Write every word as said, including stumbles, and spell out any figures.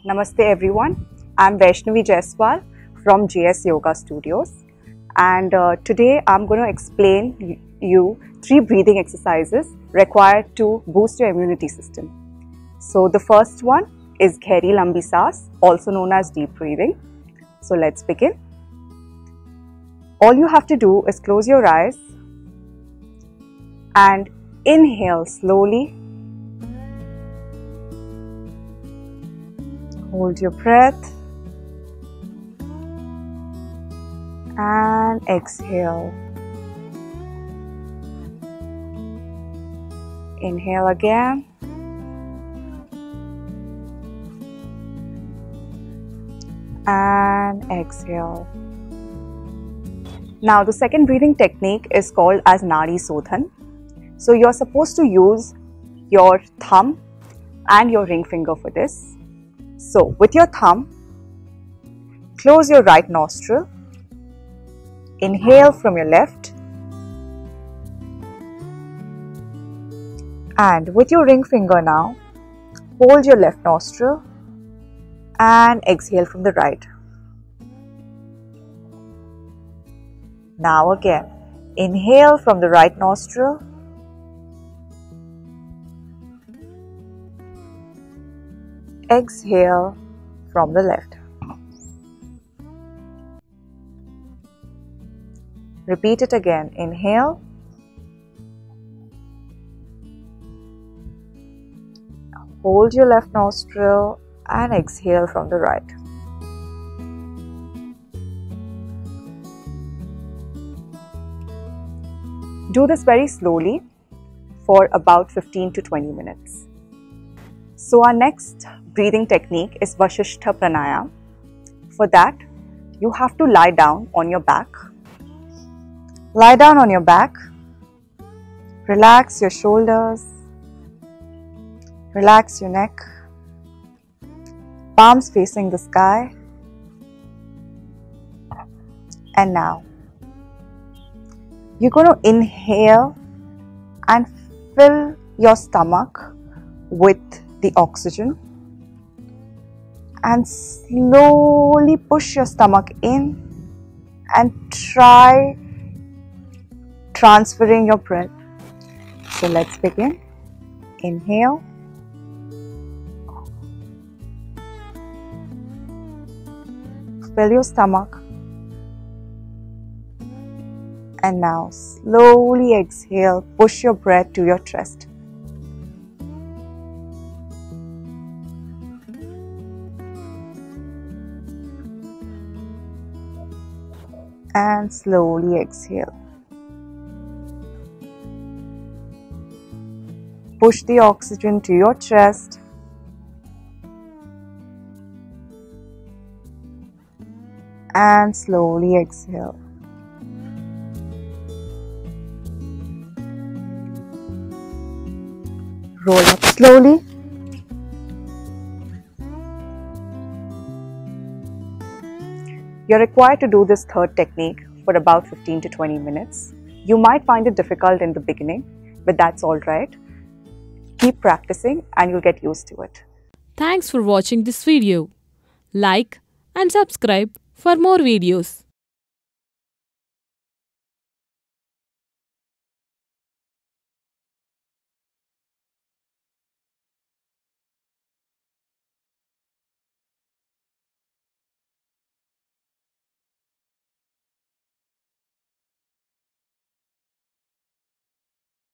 Namaste everyone, I'm Vaishnavi Jaiswal from J S Yoga Studios, and uh, today I'm going to explain you three breathing exercises required to boost your immunity system. So the first one is Gehri Lambi Saas, also known as deep breathing. So let's begin. All you have to do is close your eyes and inhale slowly. Hold your breath and exhale. Inhale again and exhale. Now the second breathing technique is called as Nadi Sodhan. So you're supposed to use your thumb and your ring finger for this. So with your thumb, close your right nostril, inhale from your left, and with your ring finger now, hold your left nostril and exhale from the right. Now again, inhale from the right nostril, exhale from the left. Repeat it again. Inhale, hold your left nostril and exhale from the right. Do this very slowly for about fifteen to twenty minutes. So our next breathing technique is Vasishtha Pranayama. For that, you have to lie down on your back. Lie down on your back. Relax your shoulders. Relax your neck. Palms facing the sky. And now, you're going to inhale and fill your stomach with the oxygen and slowly push your stomach in and try transferring your breath. So let's begin. Inhale. Fill your stomach. And now slowly exhale, push your breath to your chest. And slowly exhale. Push the oxygen to your chest. And slowly exhale. Roll up slowly. You're required to do this third technique for about fifteen to twenty minutes. You might find it difficult in the beginning, but that's all right. Keep practicing and you'll get used to it. Thanks for watching this video. Like and subscribe for more videos.